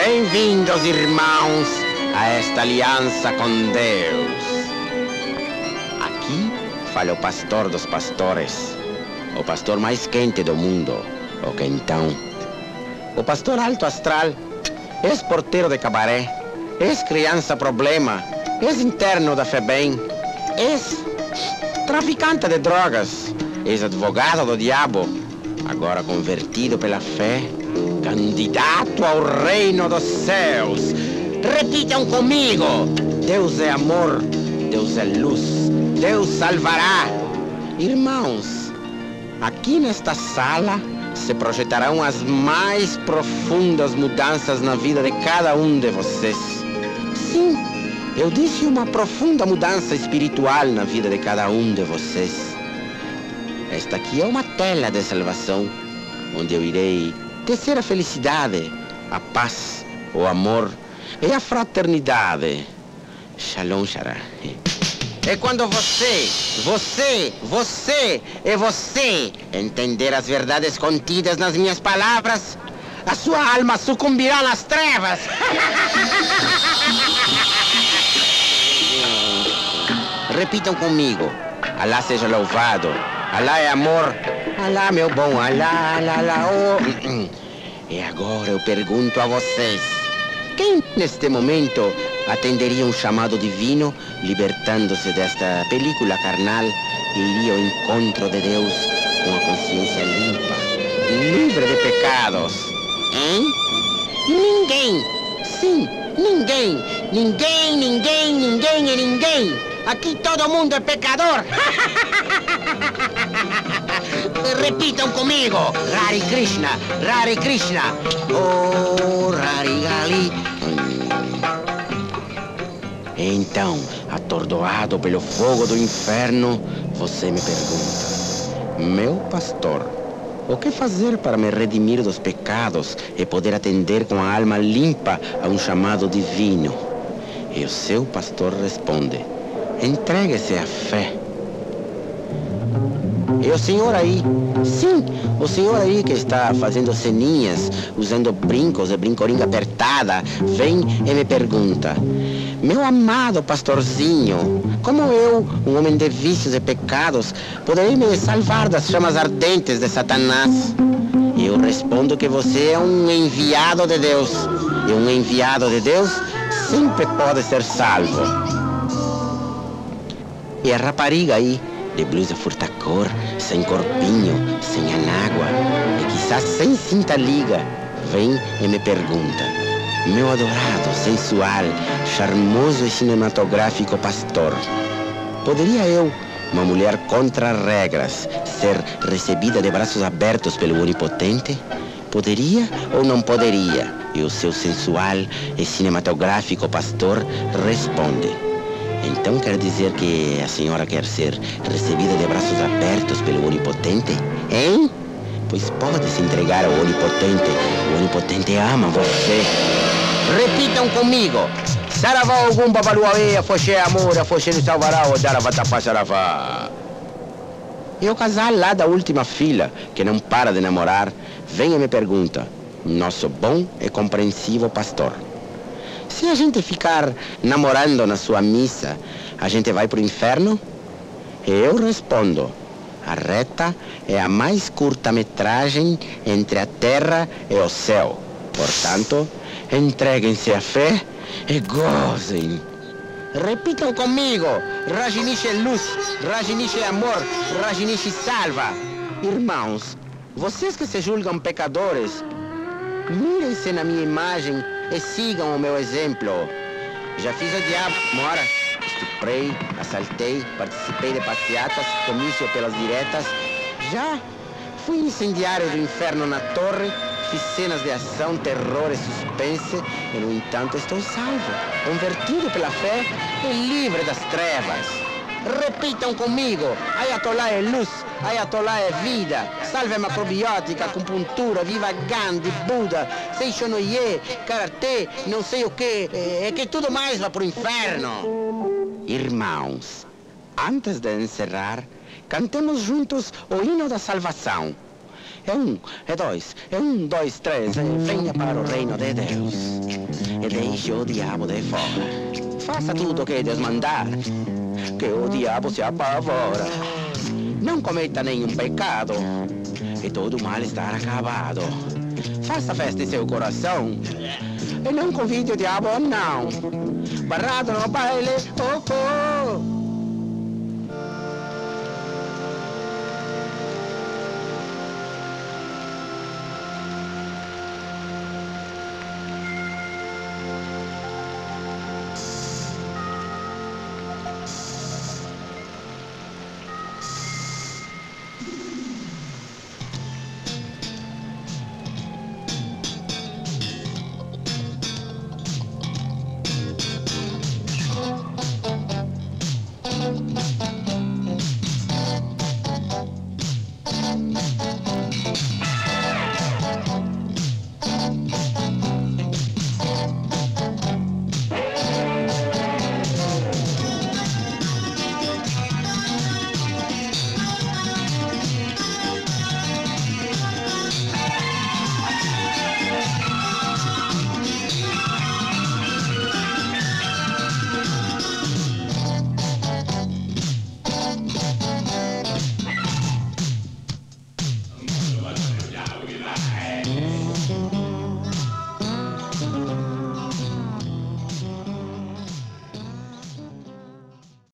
Bem-vindos, irmãos, a esta aliança com Deus. Aqui fala o pastor dos pastores, o pastor mais quente do mundo, o quentão. O pastor alto astral, ex-porteiro de cabaré, ex-criança problema, ex-interno da FEBEM, ex-traficante de drogas, ex-advogado do diabo, agora convertido pela fé, candidato ao reino dos céus. Repitam comigo: Deus é amor, Deus é luz, Deus salvará. Irmãos, aqui nesta sala se projetarão as mais profundas mudanças na vida de cada um de vocês. Sim, eu disse uma profunda mudança espiritual na vida de cada um de vocês. Esta aqui é uma tela de salvação, onde eu irei tecer a felicidade, a paz, o amor e a fraternidade. Shalom, Shara. É quando você entender as verdades contidas nas minhas palavras, a sua alma sucumbirá nas trevas. Repitam comigo: Alá seja louvado, Alá é amor, Alá meu bom, Alá, Alá, Alá, oh. E agora eu pergunto a vocês: quem neste momento atenderia um chamado divino, libertando-se desta película carnal e iria ao encontro de Deus com a consciência limpa, livre de pecados? Hein? Ninguém! Sim, ninguém! Ninguém, ninguém, ninguém e ninguém! Aqui todo mundo é pecador! Repitam comigo: Hare Krishna, Hare Krishna, oh Hare Gali. Então, atordoado pelo fogo do inferno, você me pergunta: meu pastor, o que fazer para me redimir dos pecados e poder atender com a alma limpa a um chamado divino? E o seu pastor responde: entregue-se à fé. E o senhor aí, sim, o senhor aí que está fazendo ceninhas, usando brincos e brincoringa apertada, vem e me pergunta: meu amado pastorzinho, como eu, um homem de vícios e pecados, poderei me salvar das chamas ardentes de Satanás? E eu respondo que você é um enviado de Deus, e um enviado de Deus sempre pode ser salvo. E a rapariga aí, de blusa furtacor, sem corpinho, sem anágua e quizás sem cinta-liga, vem e me pergunta: meu adorado, sensual, charmoso e cinematográfico pastor, poderia eu, uma mulher contra regras, ser recebida de braços abertos pelo Onipotente? Poderia ou não poderia? E o seu sensual e cinematográfico pastor responde: então quer dizer que a senhora quer ser recebida de braços abertos pelo Onipotente? Hein? Pois pode se entregar ao Onipotente. O Onipotente ama você. Repitam comigo: Saravá Ogum Babaluaê, Foxé Amor, Foxé no Salvará, Odaravá Saravá. E o casal lá da última fila, que não para de namorar, vem e me pergunta: nosso bom e compreensivo pastor, se a gente ficar namorando na sua missa, a gente vai pro inferno? E eu respondo: a reta é a mais curta metragem entre a terra e o céu. Portanto, entreguem-se à fé e gozem. Repitam comigo: Rajinish é luz, Rajinish é amor, Rajinish salva. Irmãos, vocês que se julgam pecadores, mirem-se na minha imagem e sigam o meu exemplo. Já fiz o diabo, mora. Estuprei, assaltei, participei de passeatas, comício pelas diretas. Já fui incendiário do inferno na torre, fiz cenas de ação, terror e suspense, e no entanto estou salvo, convertido pela fé e livre das trevas. Repitam comigo: Ayatollah é luz, Ayatollah é vida, salve a macrobiótica, acupuntura, viva Gandhi, Buda, Seishonoye, Karatê, não sei o que, é que tudo mais vai pro inferno. Irmãos, antes de encerrar, cantemos juntos o hino da salvação. é um, é dois, três, venha para o reino de Deus. E deixe o diabo de fora. Faça tudo o que Deus mandar, que o diabo se apavora. Não cometa nenhum pecado, e todo mal estará acabado. Faça festa em seu coração, e não convide o diabo, não. Barrado no baile, oh, oh.